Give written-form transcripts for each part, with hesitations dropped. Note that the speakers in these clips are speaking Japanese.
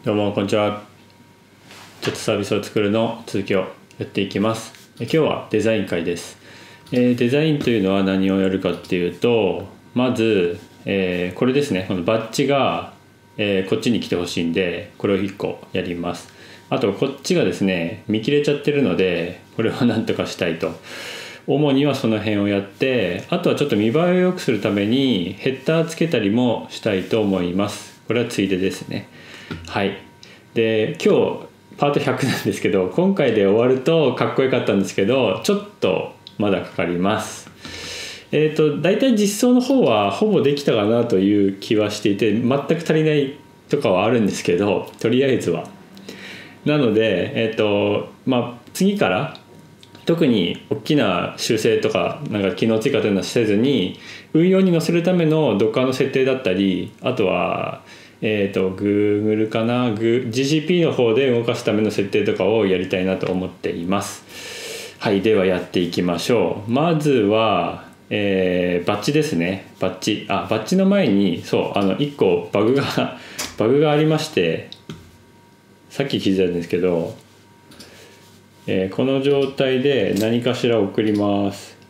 どうもこんにちは。ちょっとサービスを作るの続きをやっていきます。今日はデザイン会です。デザインというのは何をやるかっていうと、まず、これですね。このバッジが、こっちに来てほしいんで、これを1個やります。あとこっちがですね見切れちゃってるので、これをなんとかしたいと。主にはその辺をやって、あとはちょっと見栄えを良くするためにヘッダーつけたりもしたいと思います。これはついでですね。はい。で、今日パート100なんですけど、今回で終わるとかっこよかったんですけど、ちょっとまだかかります。だいたい実装の方はほぼできたかなという気はしていて、全く足りないとかはあるんですけど、とりあえずは。なので、次から特に大きな修正とか機能追加というのはせずに、運用に載せるための Docker の設定だったり、あとはGoogle かな、GCP の方で動かすための設定とかをやりたいなと思っています。はい、ではやっていきましょう。まずは、バッジですね。バッジの前に1個バグがありまして、さっき気づいたんですけど、この状態で何かしら送ります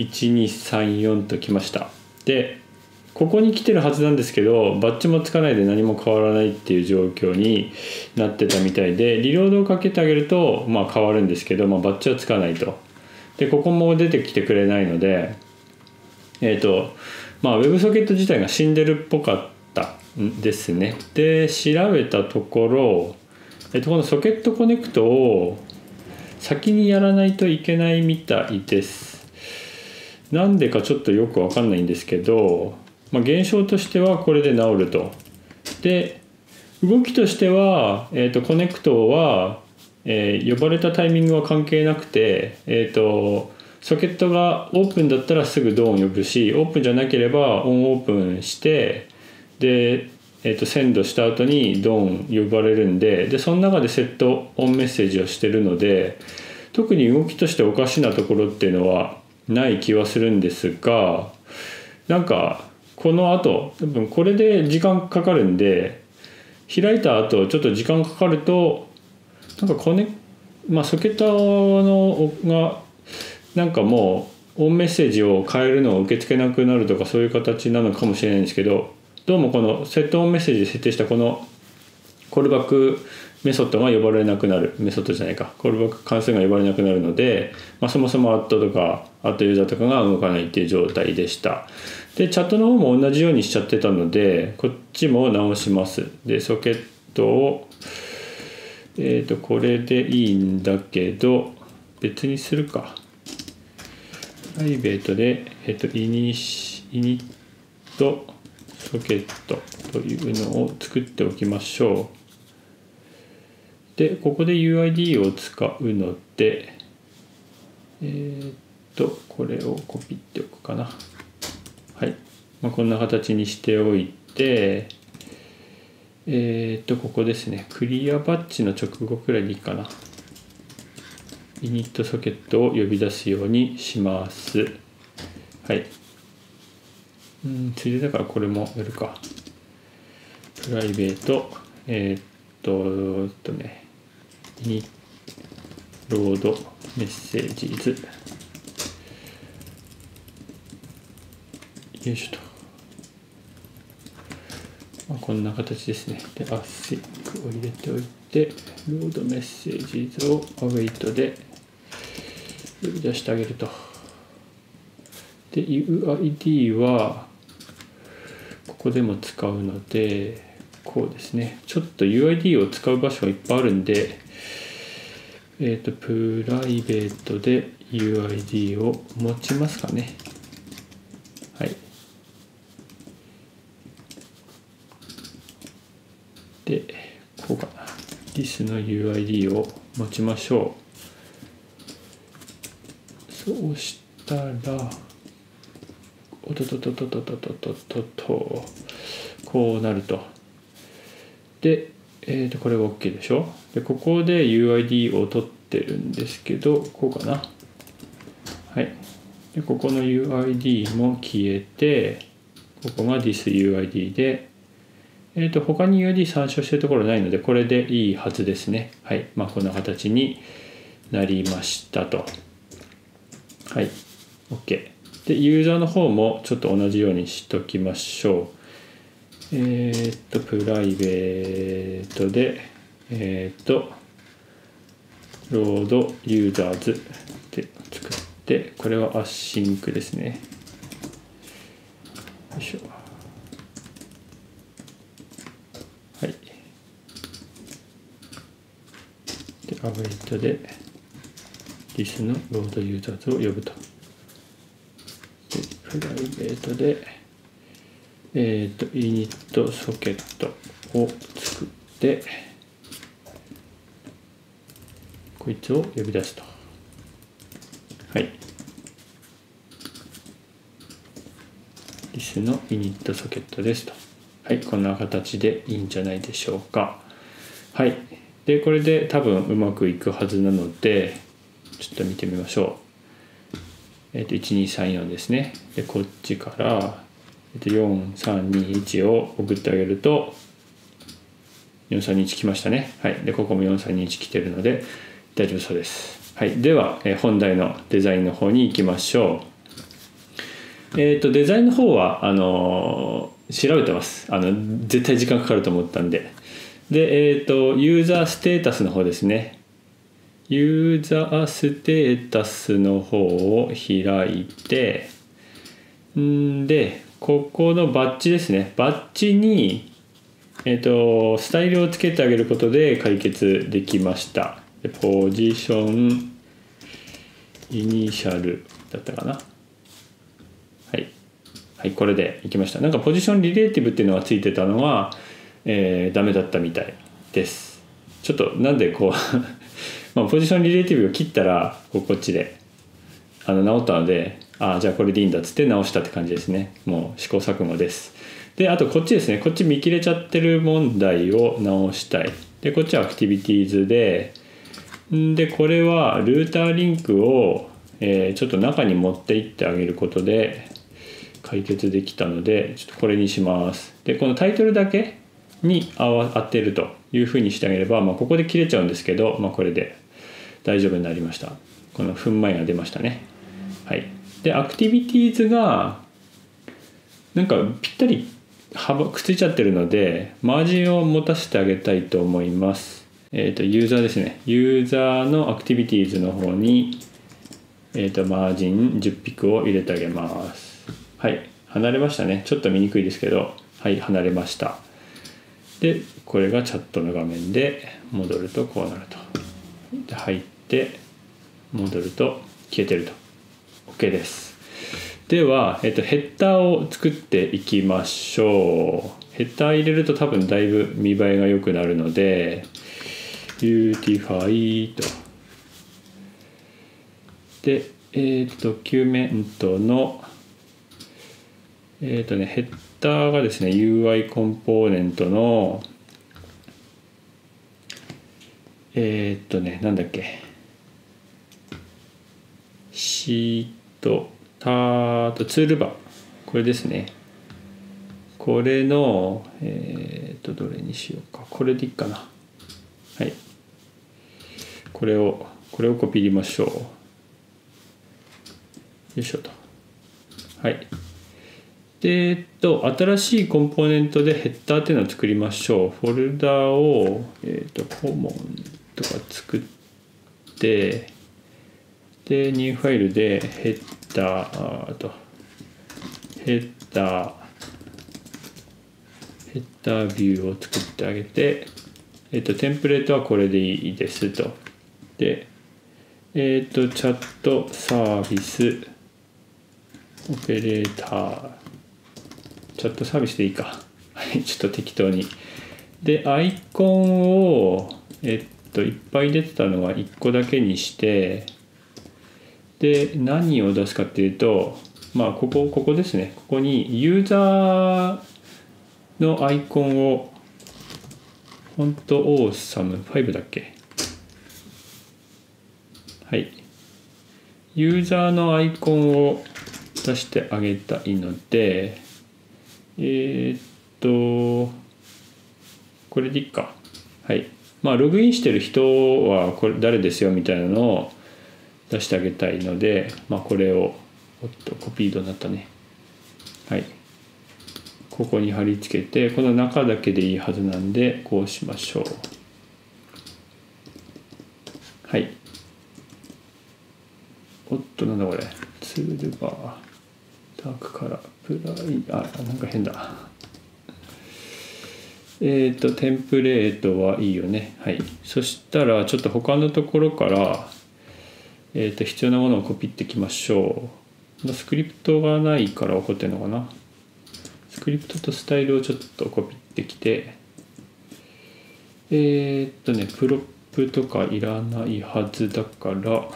。1234ときました。でここに来てるはずなんですけど、バッジもつかないで何も変わらないっていう状況になってたみたいで、リロードをかけてあげると変わるんですけど、バッジはつかないと。でここも出てきてくれないので、WebSocket 自体が死んでるっぽかったんですね。で調べたところ、このソケットコネクトを先にやらないといけないみたいです。なんでかちょっとよくわかんないんですけど、現象としてはこれで治ると。で動きとしては、コネクトは、呼ばれたタイミングは関係なくて、ソケットがオープンだったらすぐドーン呼ぶし、オープンじゃなければオンオープンして、でセンドした後にドーン呼ばれるんで、その中でセットオンメッセージをしてるので、特に動きとしておかしなところっていうのはない気はするんですが、この後多分これで時間かかるんで、開いた後ちょっと時間かかるとソケットがもうオンメッセージを変えるのを受け付けなくなるとか、そういう形なのかもしれないんですけど、どうもこのセットオンメッセージで設定したこのコールバックメソッドが呼ばれなくなる、コールバック関数が呼ばれなくなるので、そもそもアットとかアットユーザーとかが動かないっていう状態でした。でチャットの方も同じようにしちゃってたので、こっちも直します。でソケットをこれでいいんだけど、別にするか。プライベートでイニットソケットというのを作っておきましょう。でここで UID を使うので、これをコピっておくかな。はい、こんな形にしておいて、ここですね、クリアバッジの直後くらいでいいかな。イニットソケットを呼び出すようにします。はい。ついでだからこれもやるか。プライベートイニロードメッセージズ、よいしょと。こんな形ですね。でアセックを入れておいて、ロードメッセージズをアウェイトで呼び出してあげると。で UID はここでも使うので、こうですね。ちょっと UID を使う場所がいっぱいあるんで、プライベートで UID を持ちますかね。はい。でこうかな。this の UID を持ちましょう。そうしたらこうなると。で、これが OK でしょ。でここで UID を取ってるんですけど、こうかな。はい。でここの UID も消えて、ここが thisUID で、 他に UID 参照してるところないのでこれでいいはずですね。はい。こんな形になりましたと。はい。OK。で、ユーザーの方もちょっと同じようにしときましょう。プライベートで、ロードユーザーズって作って、これはアシンクですね。よいしょ。はい。で、アウェイトで、this のロードユーザーズを呼ぶと。で、プライベートで、イニットソケットを作って、こいつを呼び出すと。はい。this のイニットソケットですと。はい、こんな形でいいんじゃないでしょうか。はい。で、これで多分うまくいくはずなので、ちょっと見てみましょう。1234ですね。で、こっちから、4321を送ってあげると、4321来ましたね。はい。で、ここも4321来てるので、大丈夫そうです。はい。では、本題のデザインの方に行きましょう。デザインの方は、調べてます。絶対時間かかると思ったんで。で、ユーザーステータスの方ですね。ユーザーステータスの方を開いて、で、ここのバッジですね。バッジに、スタイルをつけてあげることで解決できました。でポジション、イニシャルだったかな。はい。はい、これでいきました。なんかポジションリレーティブっていうのがついてたのは、ダメだったみたいです。ちょっとなんでこうポジションリレーティブを切ったらこっちで直ったので、じゃあこれでいいんだっつって直したって感じですね。もう試行錯誤です。で、あとこっちですね。こっち見切れちゃってる問題を直したい。で、こっちはアクティビティーズで、これはルーターリンクを、ちょっと中に持っていってあげることで解決できたので、ちょっとこれにします。で、このタイトルだけに当てるというふうにしてあげれば、ここで切れちゃうんですけど、これで大丈夫になりました。この踏んまいが出ましたね。はい。で、アクティビティーズがなんかぴったりくっついちゃってるので、マージンを持たせてあげたいと思います。ユーザーですね。ユーザーのアクティビティーズの方に、マージン10ピクを入れてあげます。はい。離れましたね。ちょっと見にくいですけど、はい、離れました。で、これがチャットの画面で戻るとこうなると。で、入って戻ると消えてると。OK です。では、ヘッダーを作っていきましょう。ヘッダー入れると多分だいぶ見栄えが良くなるので、Beautify と。で、ドキュメントの、ヘッダーがですね、UI コンポーネントの、なんだっけ。シート、とツールバー。これですね。これの、どれにしようか。これでいいかな。はい。これをコピー入れましょう。よいしょと。はい。で、新しいコンポーネントでヘッダーっていうのを作りましょう。フォルダを、コモンとか作って、で、ニューファイルでヘッダービューを作ってあげて、テンプレートはこれでいいですと。で、チャットサービスオペレーター、チャットサービスでいいか。ちょっと適当に。で、アイコンを、いっぱい出てたのは1個だけにして、で、何を出すかっていうと、ここですね。ここにユーザーのアイコンを、フォントオーサム5だっけ？はい。ユーザーのアイコンを出してあげたいので、 これでいいか。はい。まあログインしてる人はこれ誰ですよみたいなのを出してあげたいので、まあこれをコピードになったね。はい。ここに貼り付けて、この中だけでいいはずなんでこうしましょう。はい。おっと、なんだこれ。ツールバー、ダークカラー、プライ、なんか変だ。テンプレートはいいよね。はい。そしたら、ちょっと他のところから、必要なものをコピってきましょう。スクリプトがないから起こってるのかな。スクリプトとスタイルをちょっとコピってきて、プロップとかいらないはずだから、こ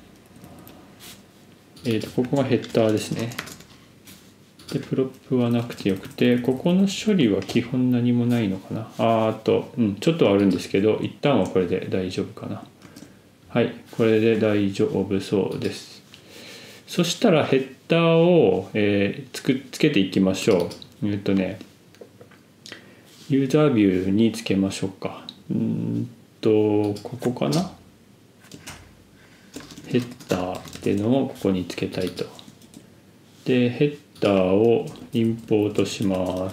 こがヘッダーですね。で、プロップはなくてよくて、ここの処理は基本何もないのかな。ちょっとはあるんですけど、一旦はこれで大丈夫かな。はい、これで大丈夫そうです。そしたらヘッダーを、つけていきましょう。ユーザービューにつけましょうか。ここかな。ヘッダーっていうのをここにつけたいと。で、ヘッダーをインポートします。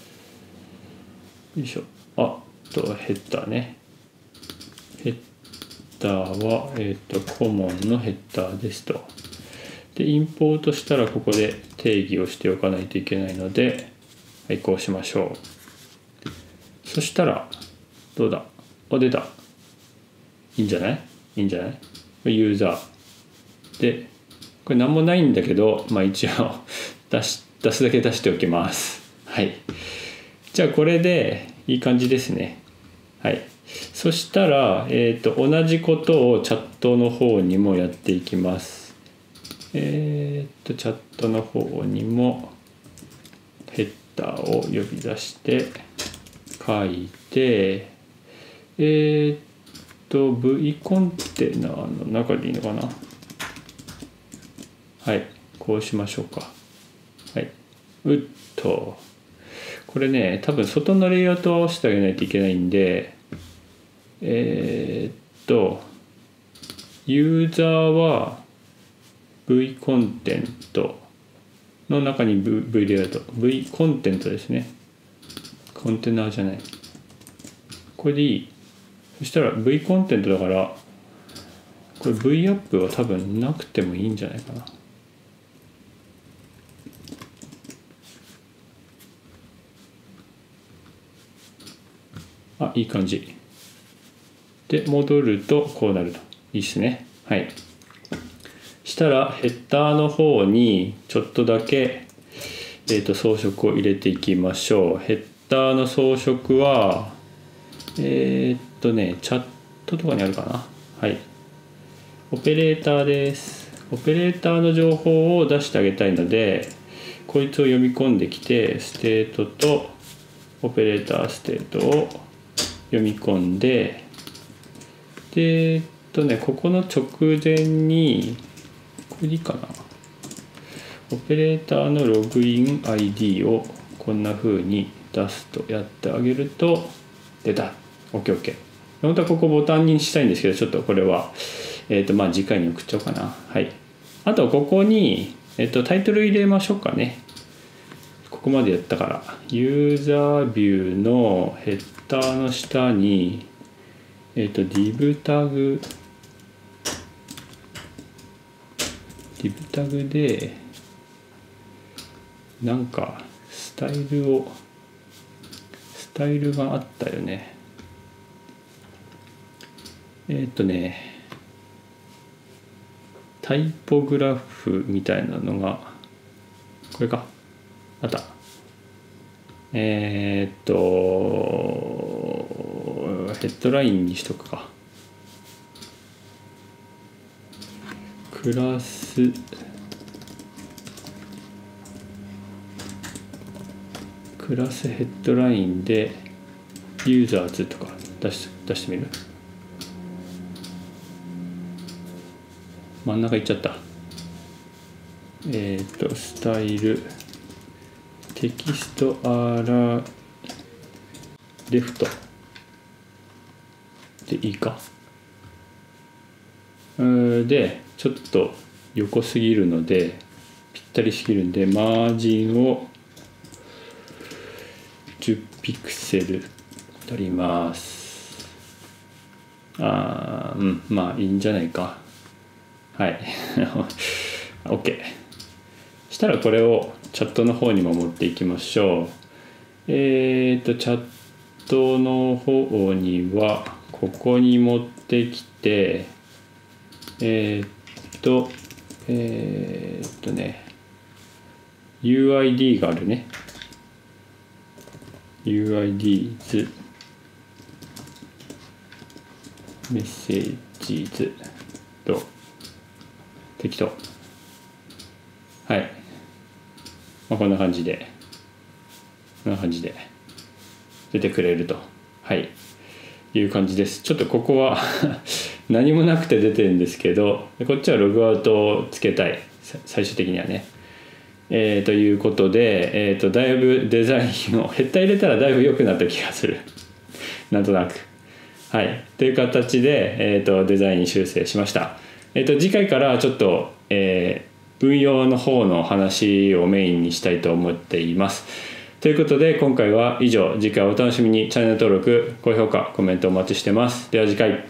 よいしょ。ヘッダーね。ヘッダーは、コモンのヘッダーですと。で、インポートしたらここで定義をしておかないといけないので、はい、こうしましょう。そしたら、どうだ？出た。いいんじゃない？いいんじゃない？ユーザー。で、これ何もないんだけど、まあ一応出すだけ出しておきます。はい。じゃあこれでいい感じですね。はい。そしたら、同じことをチャットの方にもやっていきます。チャットの方にもヘッダーを呼び出して書いて、V コンテナの中でいいのかな。はい、こうしましょうか。はい。これね、多分外のレイアウトを合わせてあげないといけないんで、ユーザーは V コンテントの中に V レイアウト、V コンテントですね。コンテナじゃない。これでいい。そしたら V コンテントだから、これ V アップは多分なくてもいいんじゃないかな。いい感じ。で、戻るとこうなると。いいですね。はい。したらヘッダーの方にちょっとだけ、装飾を入れていきましょう。ヘッダーの装飾は、チャットとかにあるかな。はい。オペレーターです。オペレーターの情報を出してあげたいので、こいつを読み込んできて、ステートとオペレーターステートを読み込んで、で、ここの直前に、これでいいかな。オペレーターのログイン ID をこんな風に出すとやってあげると、出た。OKOK。本当はここボタンにしたいんですけど、ちょっとこれは、次回に送っちゃおうかな。はい。あと、ここに、タイトル入れましょうかね。ここまでやったから。ユーザービューのヘッダーの下に、div タグで、なんか、スタイルがあったよね。タイポグラフみたいなのが、これか。あった。ヘッドラインにしとくか。クラスヘッドラインでユーザーズとか出してみる。真ん中いっちゃった。スタイルテキストアラレフトでいいか。でちょっと横すぎるのでぴったりすぎるんでマージンを10ピクセル取ります。まあいいんじゃないか。はい。OK。したらこれをチャットの方にも持っていきましょう。チャットの方にはここに持ってきてUID があるね。UIDs メッセージズと適当。はい。こんな感じで出てくれると、いう感じです。ちょっとここは何もなくて出てるんですけど、こっちはログアウトをつけたい、最終的にはね。ということで、だいぶデザインをヘッダー入れたらだいぶ良くなった気がするなんとなく。という形で、デザイン修正しました。次回からちょっと、運用の方の話をメインにしたいと思っています。ということで今回は以上。次回お楽しみに。チャンネル登録、高評価、コメントお待ちしてます。では次回。